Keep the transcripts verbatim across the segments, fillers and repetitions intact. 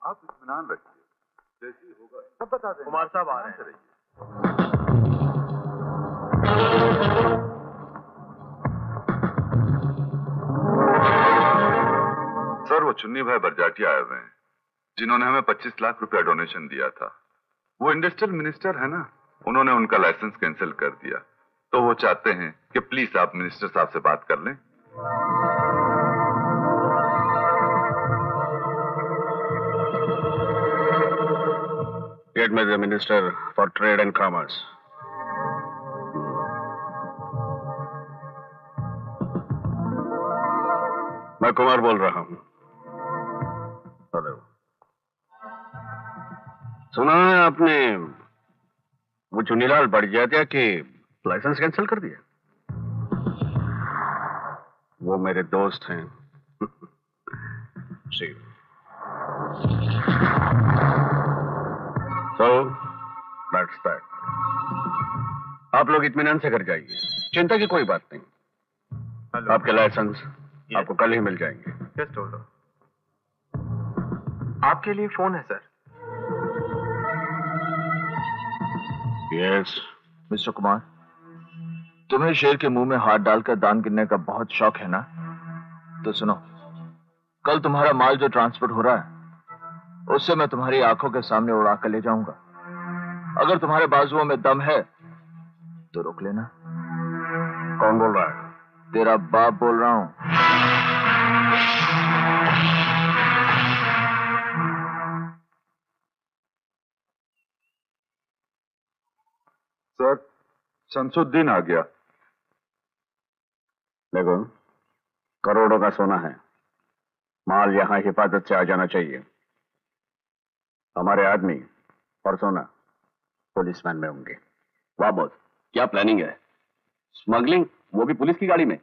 आप इत्मीनान रखिए, जैसी होगा सब बता दें। कुमार साहब आ रहे हैं। सर वो चुन्नी भाई बरजाटी आए हुए हैं जिन्होंने हमें पच्चीस लाख रुपया डोनेशन दिया था। वो इंडस्ट्रियल मिनिस्टर है ना, उन्होंने उनका लाइसेंस कैंसिल कर दिया, तो वो चाहते हैं कि प्लीज आप मिनिस्टर साहब से बात कर लें। Get me the Minister for Trade and Commerce. मैं कुमार बोल रहा हूं। हेलो। सुना है आपने वो चुन्नीलाल बरजाटिया के लाइसेंस कैंसिल कर दिया? वो मेरे दोस्त हैं। सी So, that's that. आप लोग इत्मीनान से घर जाइए, चिंता की कोई बात नहीं। Hello. आपके लाइसेंस yes. आपको कल ही मिल जाएंगे। Just hold on. आपके लिए फोन है सर। Yes. मिस्टर कुमार, तुम्हें शेर के मुंह में हाथ डालकर दान गिनने का बहुत शौक है ना? तो सुनो, कल तुम्हारा माल जो ट्रांसपोर्ट हो रहा है उससे मैं तुम्हारी आंखों के सामने उड़ा कर ले जाऊंगा। अगर तुम्हारे बाजुओं में दम है तो रोक लेना। कौन बोल रहा है? तेरा बाप बोल रहा हूं। सर, शमसुद्दीन आ गया। देखो, करोड़ों का सोना है, माल यहां हिफाजत से आ जाना चाहिए। हमारे आदमी और सोना पुलिसमैन में होंगे। वाह बॉस, क्या प्लानिंग है? स्मगलिंग, वो भी पुलिस की गाड़ी में।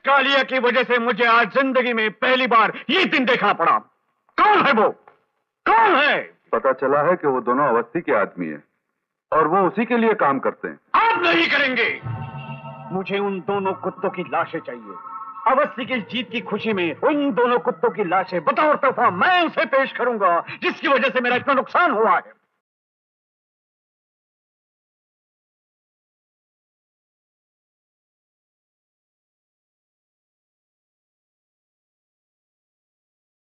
कालिया की वजह से मुझे आज जिंदगी में पहली बार ये दिन देखना पड़ा। कौन है वो? कौन है? पता चला है कि वो दोनों अवस्थी के आदमी हैं और वो उसी के लिए काम करते हैं। आप नहीं करेंगे। मुझे उन दोनों कुत्तों की लाशें चाहिए। अवस्थी की जीत की खुशी में उन दोनों कुत्तों की लाशें बतौर तोहफा मैं उसे पेश करूंगा जिसकी वजह से मेरा इतना नुकसान हुआ है।